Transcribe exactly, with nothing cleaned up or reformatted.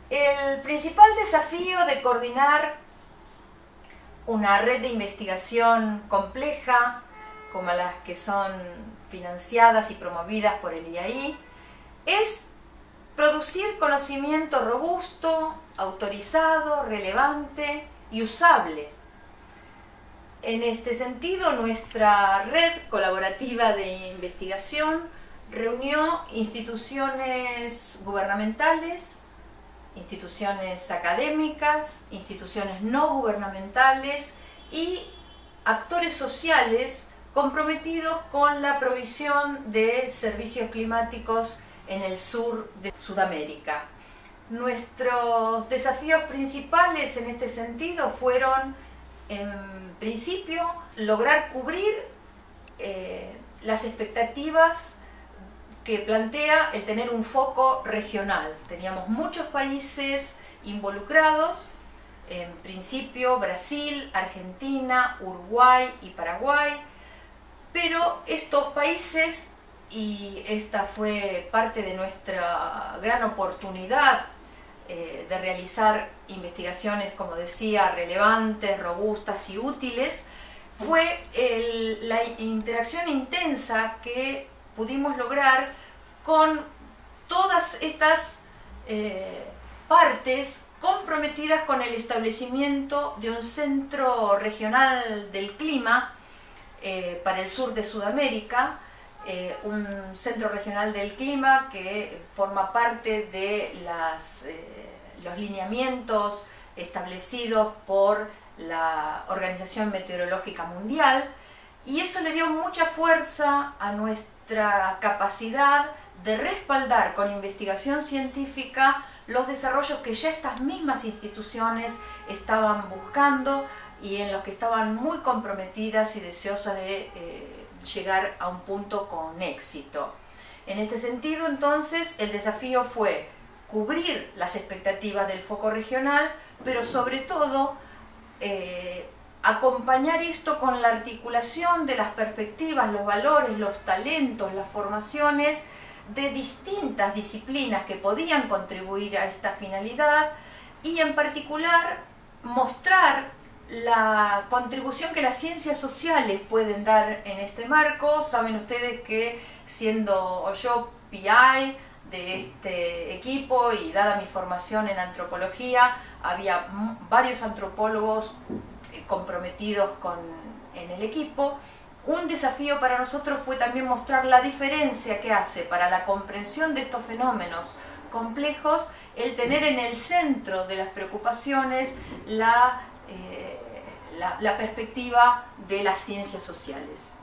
El principal desafío de coordinar una red de investigación compleja, como las que son financiadas y promovidas por el I A I, es producir conocimiento robusto, autorizado, relevante y usable. En este sentido, nuestra red colaborativa de investigación reunió instituciones gubernamentales, instituciones académicas, instituciones no gubernamentales y actores sociales comprometidos con la provisión de servicios climáticos en el sur de Sudamérica. Nuestros desafíos principales en este sentido fueron, en principio, lograr cubrir eh, las expectativas que plantea el tener un foco regional. Teníamos muchos países involucrados, en principio Brasil, Argentina, Uruguay y Paraguay, pero estos países, y esta fue parte de nuestra gran oportunidad eh, de realizar investigaciones, como decía, relevantes, robustas y útiles, fue el, la interacción intensa que pudimos lograr con todas estas eh, partes comprometidas con el establecimiento de un centro regional del clima eh, para el sur de Sudamérica, eh, un centro regional del clima que forma parte de las, eh, los lineamientos establecidos por la Organización Meteorológica Mundial, y eso le dio mucha fuerza a nuestra capacidad de respaldar con investigación científica los desarrollos que ya estas mismas instituciones estaban buscando y en los que estaban muy comprometidas y deseosas de eh, llegar a un punto con éxito. En este sentido, entonces, el desafío fue cubrir las expectativas del foco regional, pero sobre todo eh, acompañar esto con la articulación de las perspectivas, los valores, los talentos, las formaciones de distintas disciplinas que podían contribuir a esta finalidad, y en particular mostrar la contribución que las ciencias sociales pueden dar en este marco. Saben ustedes que, siendo yo P I de este equipo y dada mi formación en antropología, había varios antropólogos comprometidos con, en el equipo. Un desafío para nosotros fue también mostrar la diferencia que hace para la comprensión de estos fenómenos complejos el tener en el centro de las preocupaciones la, eh, la, la perspectiva de las ciencias sociales.